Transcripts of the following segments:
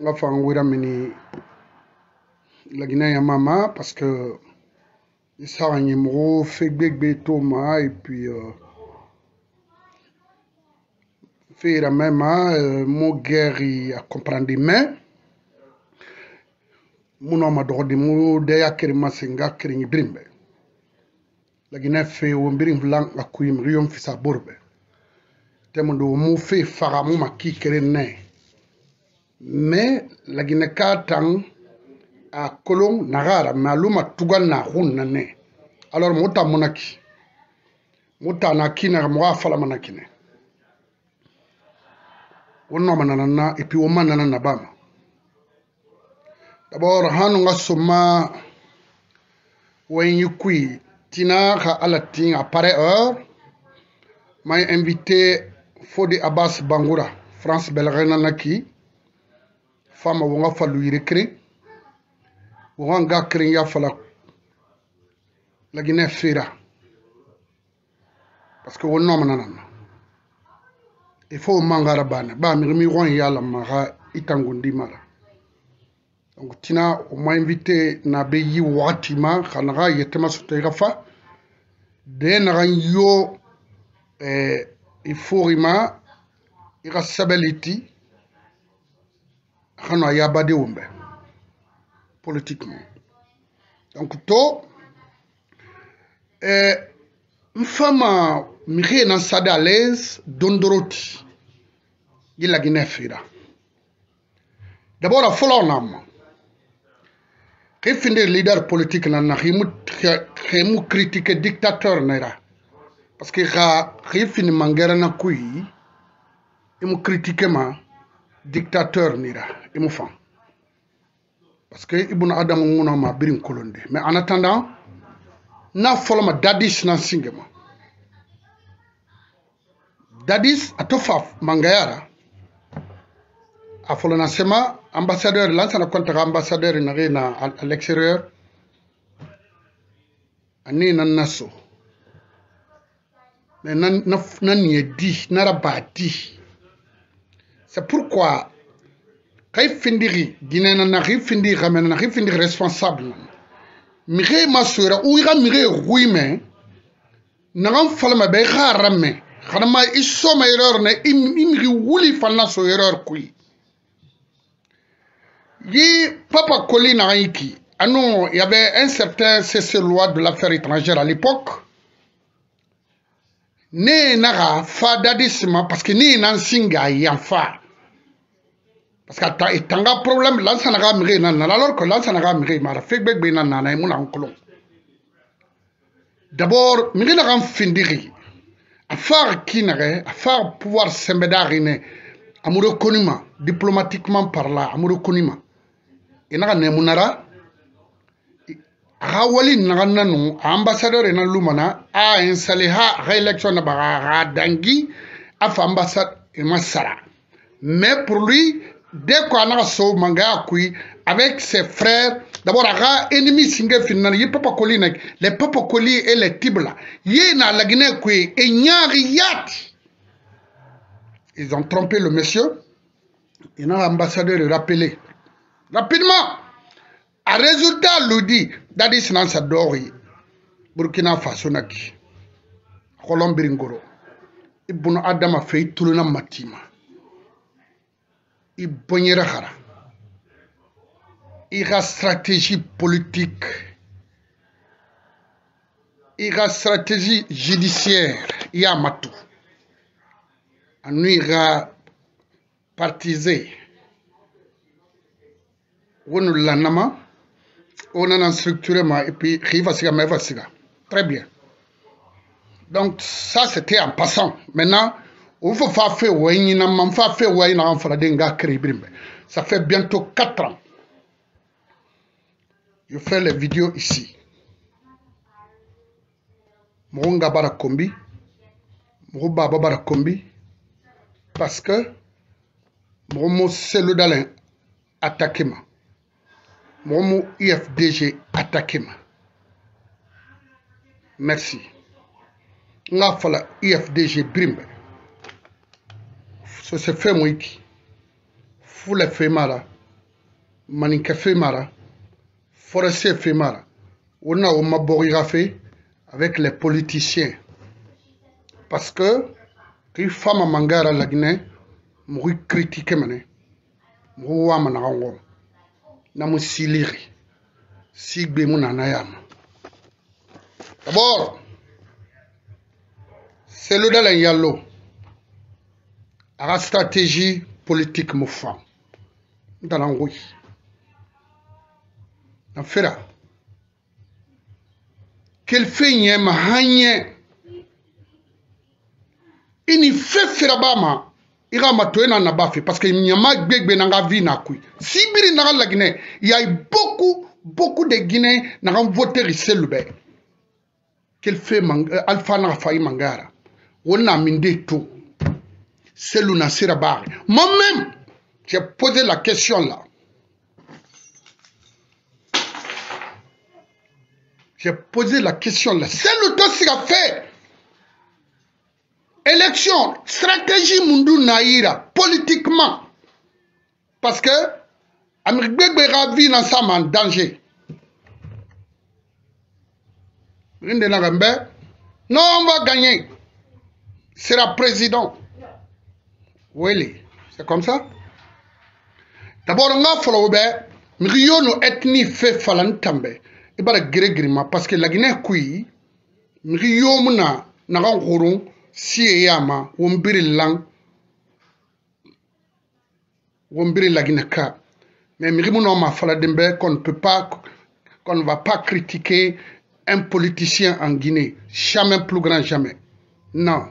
Enfin, on mini la Guinée mama parce que ça a un fait bébé Thomas et puis fait la même mon guerre à comprendre mais mon homme a droit de mon déa kerima senga kering brimbe la Guinée fait un brim blanc à kuim riom fisa bourbe temondo mo fait faramu maki kerene mais la Guinée katang a kolon nagara maluma tugal na hunna ne alors mota monaki mota na kina mo afala manakine wonno manana et puis o manana na bama d'abord hanu ngasoma wen yukui tina ka alatin à pareille heure m'a invité Fodi Abbas Bangoura France Belrena naki fama wonga falu yirekre wonga kren ya fala la Guinée fera parce que wonno manana il faut mangara bana ba mi won yalla mara itangundi mara donc tina on m'a invité na be yi watima khanaga yetema sutega fa de na yo il faut rima ira sabeliti khana ya bade wumbe politiquement donc to mfama mire na sada à l'aise dondoroti il la Guinée fera d'abord a follow nam Kifinde leader politique na khimu critique dictateur nera parce que khifini mangera na kui imu critique ma dictateur nera imu fan parce que ibn adam nguna ma birin kolonde mais en attendant na foloma dadis na singema dadis atofa mangayara a folona sema ambassadeur lansana contre ambassadeur na à l'extérieur ani nan naso mais nan yedi narabati c'est pourquoi kay findiri dinena na findiri ramena na findiri responsable mire masura ou ira mire ruime nan falma be kharame khanama isoma erreur ne imri wuli fanna so erreur kui yi Papa Koli Naiki, ah non, il y avait un certain cessez-le-loi de l'affaire étrangère à l'époque. Ne nara fa dadisma parce que ni nan singa yanfa. Parce que tanga problème là ça n'a mire nan alors que là ça n'a mire mara fekbek be nan na mon oncle. D'abord, mire na findiri. Afar kinare, afar pouvoir sembedarine amoureux connument diplomatiquement parlant amoureux connument. Ina ne munara hawali nanu ambassadeur ena lumana a installé ha réélection na ba dangi af ambassade et masara mais pour lui dès qu'on a so manga kui avec ses frères d'abord a ennemi singe finna yi Papa Koli nak les Papa Koli et les tibla yi na la Guinée kui et nyari yat ils ont trompé le monsieur et na ambassadeur rappelé rapidement, à résultat, l'Udi, Dadis Nansa Dori, Burkina Faso Naki, Colombiringoro, Ibn Adam a fait tout le nom Matima, Ibonyerahara, il y a stratégie politique, il y a stratégie judiciaire, il y a Matou, il y a partisé. On l'a nama, on a structuré et puis très bien. Donc ça c'était en passant. Maintenant, on faut faire ça fait bientôt 4 ans. Je fais les vidéos ici. Mounga Barakombi, Mouba Barakombi, parce que mon cellule d'Alain attaqué moi. Mon IFDG attaqué ma. Merci. Nga fala IFDG brimbe. Ce se fait moi qui. Fou le fait mala. maninka femara, forestier femara, on a maboriga fait avec les politiciens. Parce que, les femmes à Mangara la Guinée, m'ont critiqué mané, m'ont wamanarango, n'amou siliri, sigbe mon anayam. D'abord, c'est le dalin yallo, à la stratégie politique moufant. Dans l'angoui. Dans fera. Quel fait n'y a ma hagne. Ini fait ferabama. Ira matoena na bafi. Parce que n'y a ma gbegbe nanga vi na kui. Si biri nanga la Guinée, il y a eu beaucoup de Guinéens n'a voté Risselube. Quel fait Alpha n'a failli mangara. On a mindé tout. C'est l'una sirabari. Moi-même, j'ai posé la question là. J'ai posé la question là. C'est le dossier a fait. Élection, stratégie mundu naïra, politiquement. Parce que, Amérique Béra vit ensemble en danger. Non, on va gagner. C'est la président. Oui, c'est comme ça. D'abord, on a fait millions ethnies fait falantambe. Et bien, grégriма parce que la Guinée kui, millions muna naran gourou si yama wombiri lang wombiri la Guinée ka. Mais millions ma faladembe qu'on ne va pas critiquer un politicien en Guinée, jamais plus grand jamais. Non.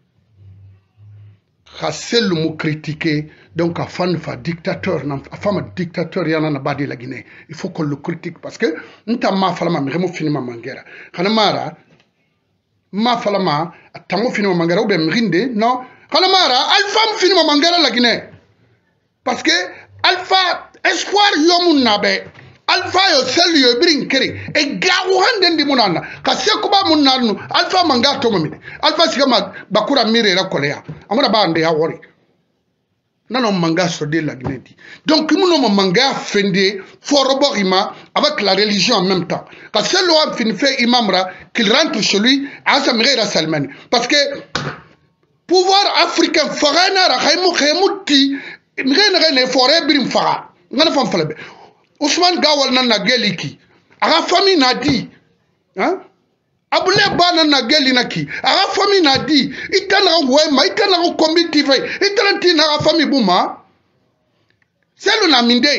Khassel mou critiquer donc à fan fa dictateur à femme dictateur yana na badi la Guinée il faut qu'on le critique parce que nta ma falama mi remo finima mangera kana mara ma falama tamo finima mangera ou bien mrinde non kana mara alpha finima mangera la Guinée parce que alpha espoir yomun nabe alpha yo sel yo brinkeri e gawo hande ndi munana ka sekuba munanu alpha manga to momide alpha sigama bakura mire ra kolea amuna bande ya wori nano manga so de la Guinée donc nous manga fende foroborima avec la religion en même temps ka selo a fin fait imamra qu'il rentre chez lui à sa mire Salmani parce que pouvoir africain farana ra khaymuti ngene foré birim fara ngana fam falabe Ousmane Gawal na geliki aga famille na di hein abule bana na geli naki aga famille na di itana wema itana ko committee fe itana tina aga famille buma c'est na minde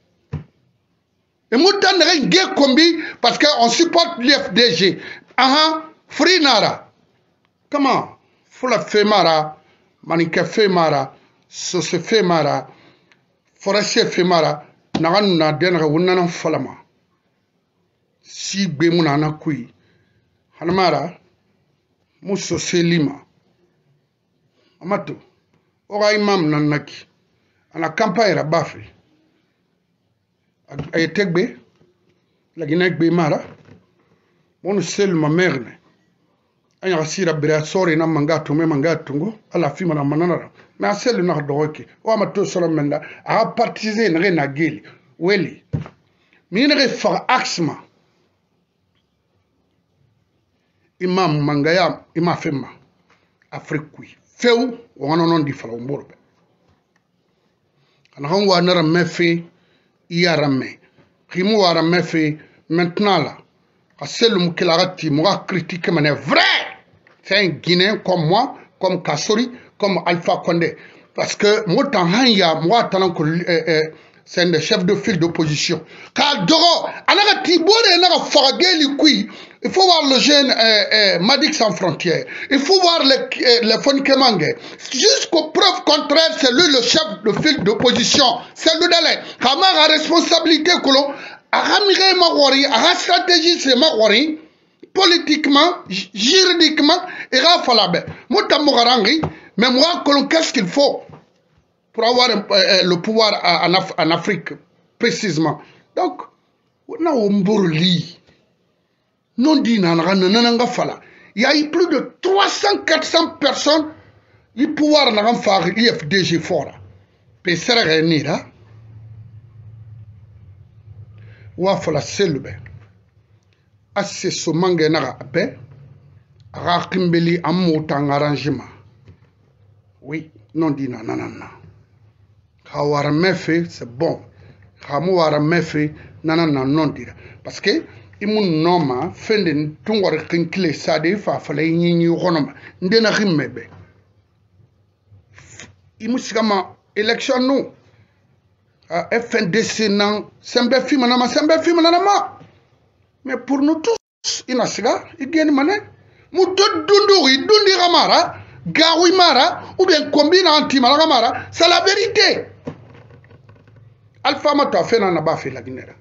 et mutan na nge kombi parce que on supporte l'FDG aha free nara comment fula femara manika femara so se femara forestier femara nagan na denra wunana falama si be munana kui hanamara muso selima amato oga imam nanaki ana campagne ra bafi ay tegbe la Guinée be mara mon selma merne anya sira bira sori na mangato me mangatungo ala fima na manana mais celle na doke o amato solo menda a partisan na geli weli minere fa axma imam mangaya ima femma afrique few wono non di fala mborbe ana hon wa nara mefe iarame khimu wara mefe maintenant là à celle qui l'a critique mais vrai c'est un Guinéen comme moi comme Kassori comme Alpha Condé parce que moi tant moi tant que c'est un chef de file d'opposition car doro anaka tibore anaka farageli kui il faut voir le jeune Madik sans frontières il faut voir les Fonikemangue jusqu'aux preuves contraires c'est lui le chef de file d'opposition c'est lui d'aller comment la responsabilité que l'on a magori a stratégie c'est magori politiquement juridiquement et rafalabe motamorangi mais moi qu'est-ce qu'il faut pour avoir le pouvoir en Afrique, précisément. Donc, on a un bourli. Non dit, il y a eu plus de 300-400 personnes qui pouvoir faire l'IFDG fort. PSR est né là. wa fala selbe asse so mange naga abe aga kimbeli amu tang arrangement oui non dina nanana khawara mefe c'est bon khamu wara mefe nanana non dira parce que imun noma fende tungor kinkle sade fa fala nyinyi gonoma ndena khimmebe imusigama élection nous FNDC nan sembe fi manama mais pour nous tous inasiga igeni mané mu dundi gamara gawi mara ou bien combina anti mara gamara c'est la vérité alpha mato fait na ba fait la guinera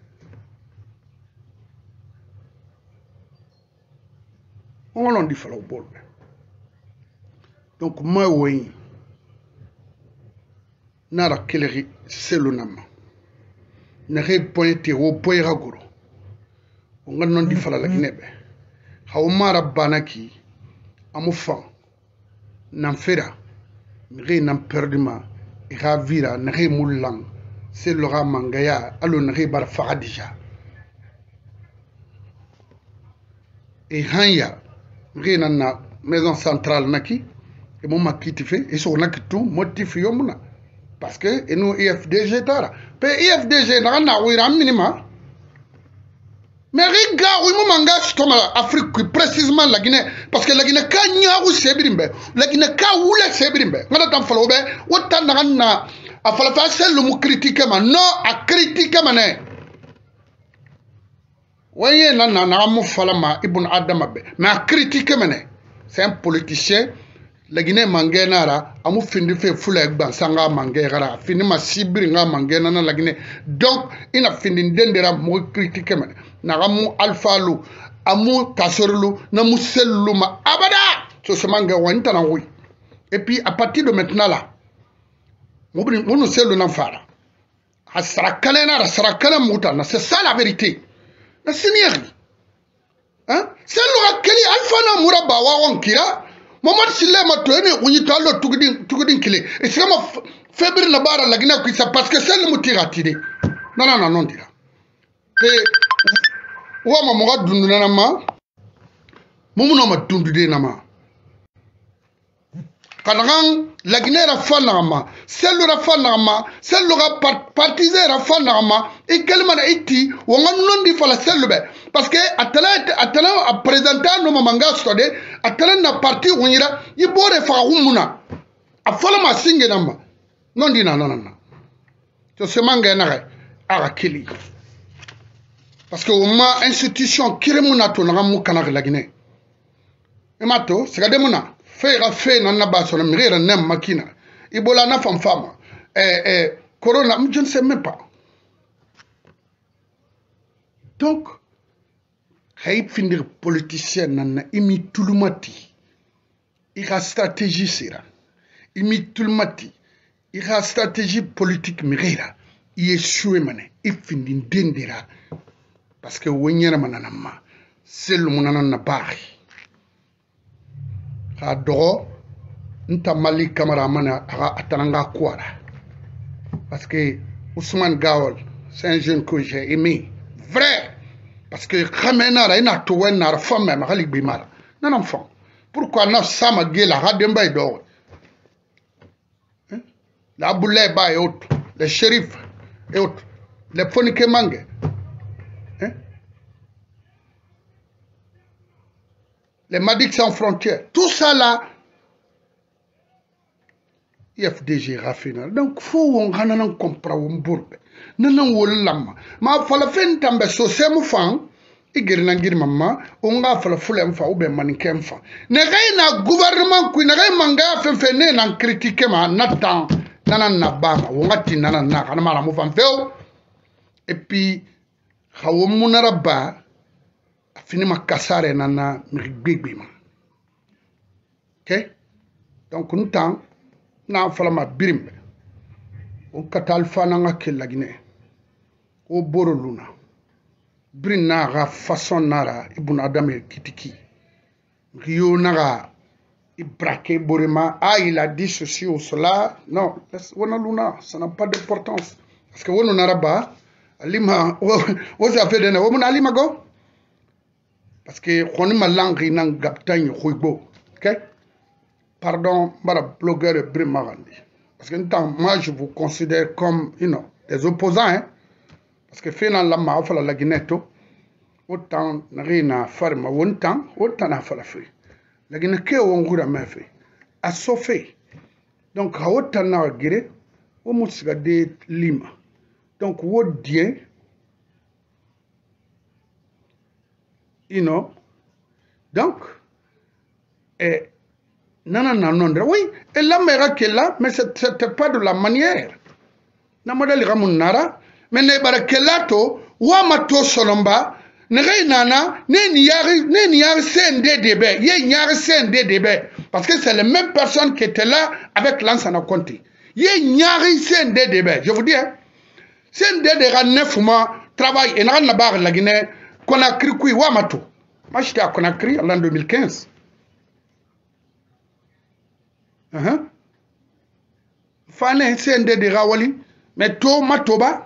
on l'on dit falo bol donc moi oui nara keleri selunama nare pointe wo poira guru on non di fala la ginebe hawmara banaki amufa nan fera nare nan perduma ravira nare mulang selura mangaya alo nare bar faradija et hanya nare nan maison centrale naki et mon makiti fait et so nakitu motif yomuna parce que nous IFDG tara pe IFDG na wira minima mais regarde oui manga stoma Afrique précisément la Guinée parce que la Guinée ka nyaaru sebirimbe la Guinée ka wule sebirimbe ngada tam falo be wotan na afala fa sel mu critiquer ma non a critiquer mané waye na mu fala ma ibn adam be mais a critiquer mané c'est un politicien la Guinée mangenara amu findi fe fula egba sanga mangera fini ma sibiri nga mangena na la Guinée donc ina findi ndendera mo critique men na amu alfalu amu kasorlu na musellu ma abada so se manga wanta na oui et puis à partir de maintenant là mo sellu na fara hasra kala muta na c'est ça la vérité na sinieri hein sellu akeli alfa na muraba wa wonkira Momad Silema Tony, on y parle de Kile. Et c'est comme Fébrile Nabara la Guinée qui ça parce que c'est le motif à tirer. Non, dira. Et Wama Moga Dundunama, Momunoma Dundunama. Kanang, la Guinée Rafanama, celle de Rafanama, celle de partisan Rafanama, et quelle manière iti, ou on non dit la celle parce que Atala a présenté nos mangas stade, Atala n'a parti où il a, il borde Faoumuna. A fallu ma singe namba. Non dit non. To se manga nare, Arakili. Parce que au moins institution Kiremuna to Naramu Kanak la Guinée. Et mato, c'est la démona. Fait nana baso na mirera nem makina ibola na femme corona je ne sais même pas donc hay finir politicien nana imi tulumati ira stratégie sera imi tulumati ira stratégie politique mirera yeshuwe mane ifindi ndendera parce que wonyera manana ma selu munana na bari Adoro, nta Mali Camara atananga kwara. Parce que Ousmane Gawal, c'est un jeune que j'ai aimé. Vrai. Parce que Khamena, il n'a tout un femme, mais Malik Bimara. Non, enfant. Pourquoi n'a sama gela, rademba et d'or? La Bouleba et autres, les shérifs et autres, les Fonike Mange. Les Madiques sans frontières, tout ça là, IFDG raffinal. Donc, faut on gagne comprendre un bourbe. Non, lama. Ma fala fen tambe so semu fan, igirna girmama, on ga fala fulem fa ou ben manikem fa. Ne na gouvernement qui ne manga fe nan critique ma natan, nanan na bama, on gati nanan na kanama la moufan feo. Et puis, Hawomunaraba, fini ma kasare nana migbima. Ok? Donc, nous temps, na fala ma birimbe. O katal fananga ke la Guinée. O boro luna. Brin na façon nara ibun adame kitiki. Rio nara ibrake borema. Ah, il a dit ceci ou cela. Non, wana luna, ça n'a pas d'importance. Parce que wono naraba, alima o ça fait dena o mun alima go parce que xoni ma langue nan gaptagne xuibo OK pardon bara blogueur brimagandi parce que moi je vous considère comme des opposants hein? Parce que finalement la ma fala la Guinée autant na farma wontan na fala fe la Guinée ke wongura ma fe a sofé donc autant na gire o musiga de lima donc wodien donc non oui et la mère qui est là mais c'était pas de la manière na modèle ramunara mais ne barakelato wa mato solomba ne nana ne niari CNDD ye niari CNDD parce que c'est les mêmes personnes qui étaient là avec Lansana Conté ye niari CNDD je vous dis hein CNDD a 9 mois travail et na bar la Guinée Conakry kui wa mato moi j'étais à Conakry en l'an 2015 Fane CNDD rawali mais to matoba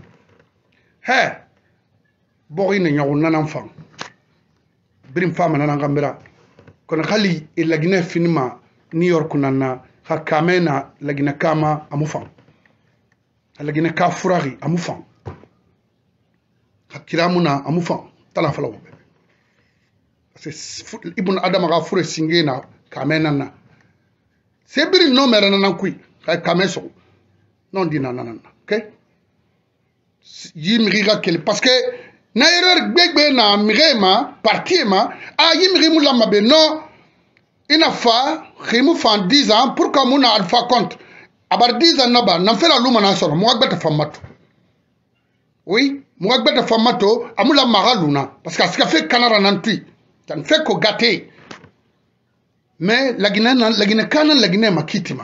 bori ne nyawo nanan fam brim fama nanan gambira kono khali e lagina finima New York nana ha kamena lagina kama amufam lagina ka furari amufam hakiramuna amufam tala fala wobe parce que ibn adam ga fure singena kamena na sebiri no mera nanan kui ha kameso non dina nanan OK yimriga kel parce que na erreur gbegbe na mirema partiema a yimri mu lama be non ina fa khimu fan 10 ans pour que mon alpha compte abar 10 ans naba na fera luma na soro mo gbeta famato oui mo gbeta famato amula magaluna parce que ce qu'a fait canara nantui ça ne fait que gâter mais la Guinée makitima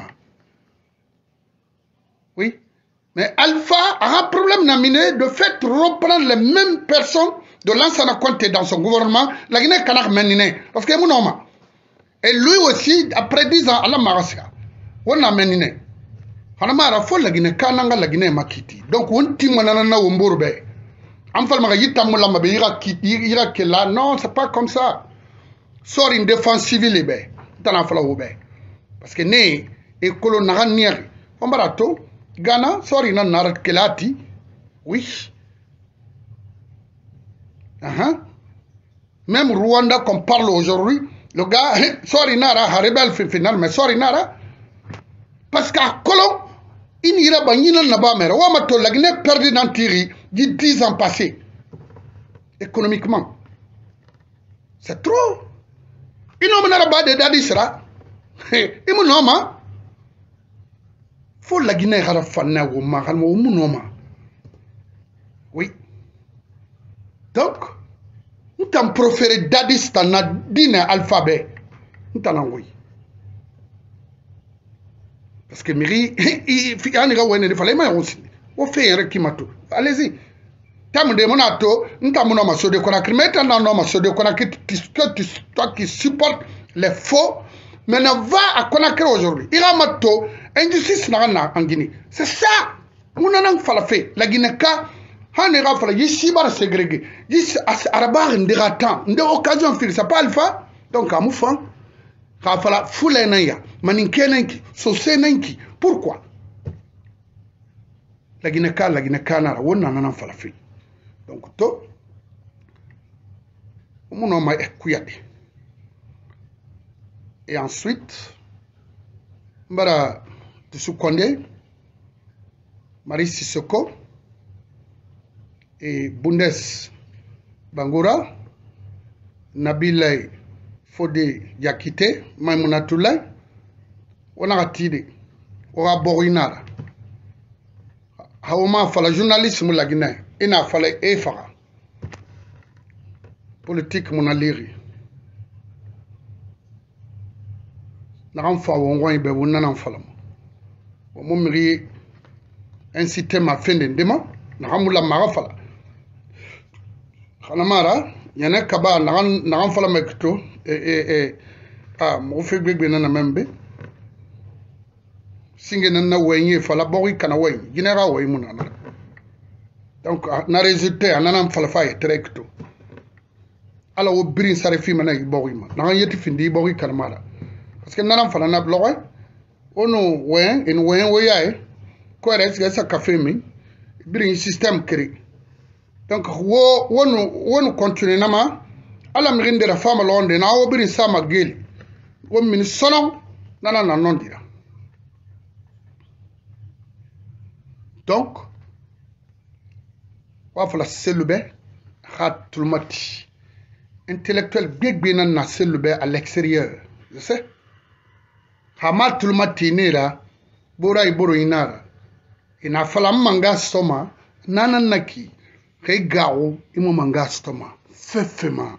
oui. Mais Alpha a un problème nominé de fait reprendre les mêmes personnes de Lansana Conté dans son gouvernement. La Guinée Kanak Menine. Parce que mon homme. Et lui aussi, après 10 ans, à la Marasia. On a Menine. Hanamara fo la Guinée Kananga, la Guinée Makiti. Donc on timanana Wumburbe. Amfalma Yitamula Mabe ira Kela. Non, c'est pas comme ça. Sort une défense civile. Parce que né et colonarier. On barato. Ghana, sorry, non, Narat Kelati. Oui. Même Rwanda, qu'on parle aujourd'hui, le gars, sorry, Nara, Haribel, final, mais sorry, Nara. Parce qu'à Colomb, il n'y a pas de Nabamera. Ouamato, la Guinée perdue dans Thierry, 10 ans passés. Économiquement. C'est trop. Il n'y a pas de Dadisra. Il n'y a faut la Guinée harafana ou mahalmo ou munoma. Oui. Donc, nous t'en proféré dadistana dîner alphabet. Nous t'en envoyé. Parce que Miri, il fallait m'en aussi. On fait un requimato. Allez-y. Tam de monato, nous t'en monoma sur de Conakry. Maintenant, non, sur de Conakry, toi qui supportes les faux. Maintenant, va à Conakry aujourd'hui. Il a mato. Injustice na en Guinée. C'est ça. Mon anang falafé. La Guinée ka hanera fala yishi bar ségrégé. Yishi arabar ndira temps. Nde occasion fil ça pas alpha. Donc à moufan. Ka fala foulé naya. Maninké nanki. Sosé nanki. Pourquoi? La Guinée ka nara. Wonna nanan falafé. Donc to. Mon nom est Kouyade. Et ensuite. Mbara. Soukonde, Marie Sissoko et Bundes Bangura, Nabilay Fode Yakite, Maïmounatoulay, on a tiré, on a borinara. Haoma fala journalisme la Guinée, il a fallu efara. Politique mon aliri. N'en fa on ibe n'en fala. Mon mari incité ma fin de demain, n'a marafala. Hanamara, yana kaba, n'a fala mekto, mon fait bébé n'a même Singing na wenye fala bori kana wen, ginera way munana. donc na résultat anana falfa e trekto ala wo birin sare fi mana ibogi ma na yeti findi ibogi kalmala parce que nana fala na bloque ono wen en wen wo yae ko res sa café mi birin système créé donc wonu continuer nama ala mi rinde la fama londe na wo birin sama gel wo min sono nana na non dira donc wa fala selube khatul mati intellectuel gbegbe na selube à l'extérieur je sais hamatul mati nera bora iboro inara ina fala manga soma nana naki kay gawo imo manga stoma fefema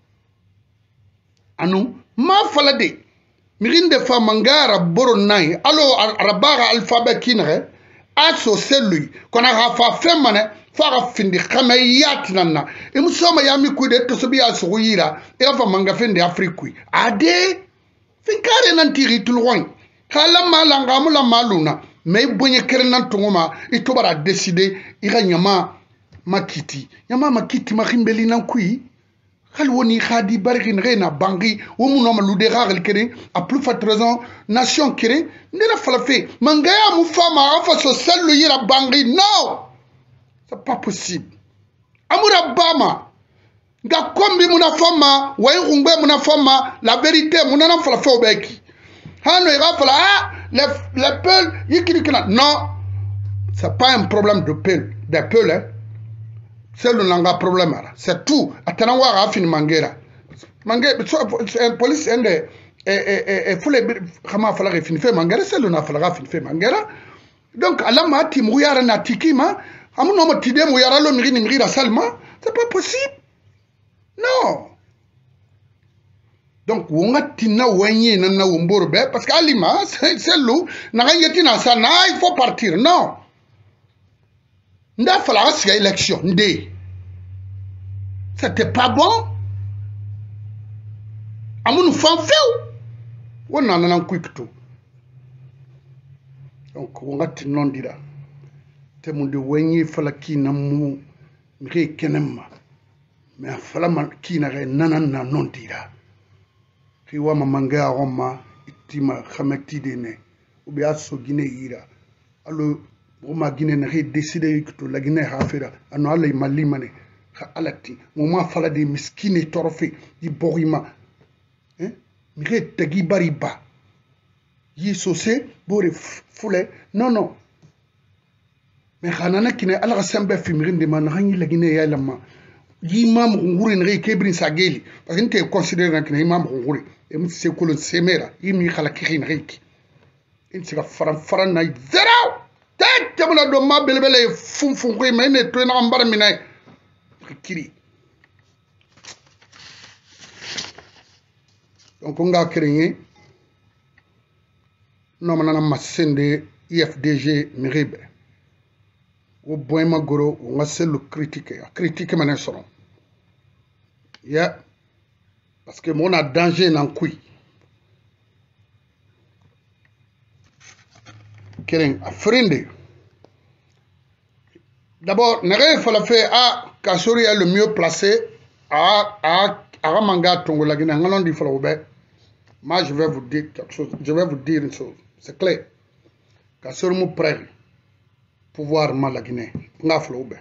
anu ma fala de mirinde fa mangara boro nai alo arabaga alphabet kinre aso selui kona hafa femane fara findi khamayat nanna imusoma yami kude to sobi asuyira eva manga fende afrikui ade finkare nan tiri tulwan kala malanga mula maluna me bonye kerenan tungoma itobara décider ira nyama makiti makimbeli nan kui hal woni khadi barkin rena bangi wo mu no malude gagal kene a plus forte raison nation kene ndena falafe mangaya mu fama afa so sellu yira bangi no c'est pas possible amura bama nga kombi muna fama way ngumbe muna fama la vérité muna na falafe obeki hano ira fala les peuls yikirikina non c'est pas un problème de peuple des peuls hein. C'est le nanga problème c'est tout atana wa fin mangera police ende fule khama fala fin fe mangera c'est le na fala fin fe mangera donc alama ati muyara na tikima amuno mo tide muyara lo miri salma c'est pas possible non donc wonga tina wenye na womborbe parce que alima c'est loup na yeti na ça na il faut partir non nda fala c'est élection ndé c'était pas bon amunu fanfeu wona nana kwikto donc wongati non dira te munde wenyi fala kina mu mire kenema mais fala man kina re nana na non dira fi wa manga roma itima khamati dene ubi aso gine ira allo Roma Guinée n'a décidé que la Guinée a fait un aller malimane alati moment fala de miskine torfe di borima hein mire tagi bariba yi sosé bore fule non mais xanana kine ala sembe fi mirinde man xani la Guinée ya lama yi mam nguri ne kebrin sageli parce que tu considères que imam nguri et c'est que le semera yi mi xala kirin rek in sika faran na zero jamana do ma belebele fun ko me ne to na mbar mi nay kiri donc on ga créer no manana masende IFDG miribe o boyma goro on ga selu critique mané soro ya parce que mon a danger nan kui keren afrindi d'abord nere fala fait a Kassory est le mieux placé à manga tongo la Guinée ngalon di fala obe moi je vais vous dire quelque chose une chose c'est clair Kassory mu prêt pouvoir ma la Guinée nga fala obe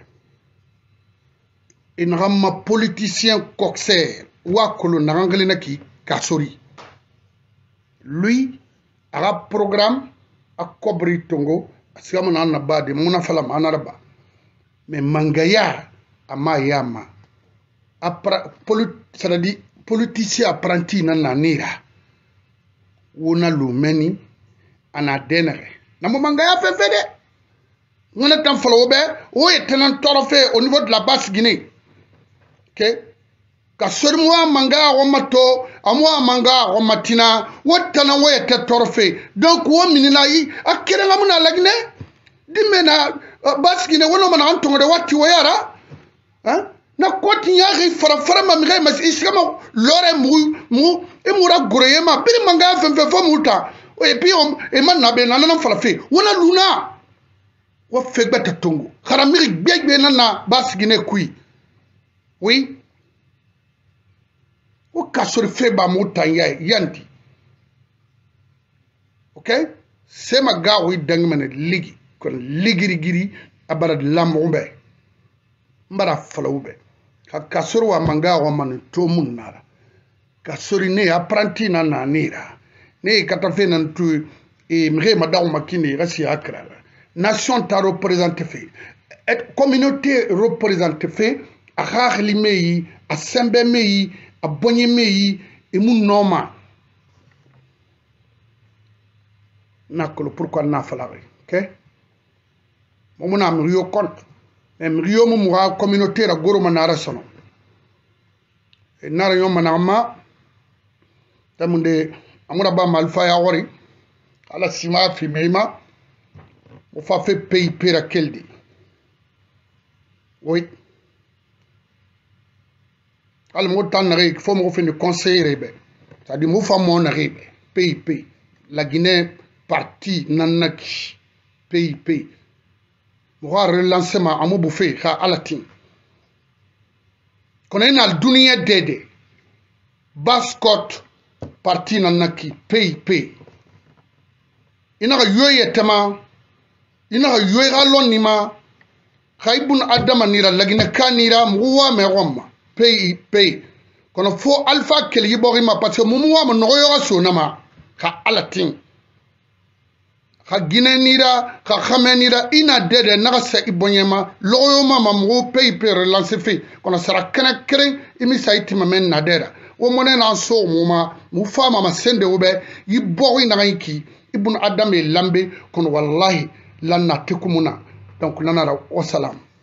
in ramma politicien coxer wa kolo nangali naki Kassory lui a programme a kobri tongo asiama na bade muna fala manaraba mais mangaya ama yama c'est-à-dire politicien apprenti na nira wona lumeni ana denere na mo mangaya fefede ngona tan fala obe o etenan torofe au niveau de la basse Guinée OK Kassory moi manga romato amwa manga romatina wotana woyete torfe donc wo minina yi akere ngamuna lagne dimena baski ne wono mana antongo de watti woyara hein na koti nyari fara ma mire mas iskama lore mu emura goreyema biri manga femfe fo muta et puis e man na be nanana fala fe wona luna wa fegba tatongo kharamiri gbegbe nana basigine kui oui o kasori feba mutanya yandi okay sema ga wi dangmane ligi kon ligiri abara lambe mbara falawbe ka kasori wa manga wa man to munnara kasori ne apprenti na nanira ne katafe nan tu e mre madaw makini rasi akra nation ta représente fait communauté représente fait a khali meyi a sembe meyi a bonye meyi e mun noma nakolo pourquoi na falare ok mo na mriyo compte mais mriyo mo wa communauté ra goro manara sono e nara yo manama tamunde amura ba malfa ya wori ala sima fi meima on fa fait PIP la keldi oui al mo tan rek fo mo fait conseiller rebe ça dit mo fa mon rebe PIP la Guinée parti nanaki PIP mo va relancer ma amu bouffé kha alatin konen al dunia dede Bascott parti nanaki PIP ina yoye tema ina yoyra lonima khaybun adama nira lagina kanira muwa me romma PIP kono fo alpha kel yiborima parce que muwa mo noyoga sonama kha alatin kha gine nira kha khamenira ina dede nagasa ibonyema loyoma mamu PIP relance fi kono sara kana kren imi sayti mamen nadera wo mone na so muma mu fama ma sende wobe yibori nagayki ibn adam e lambe kono wallahi lanna tekumuna donc nanara wa salam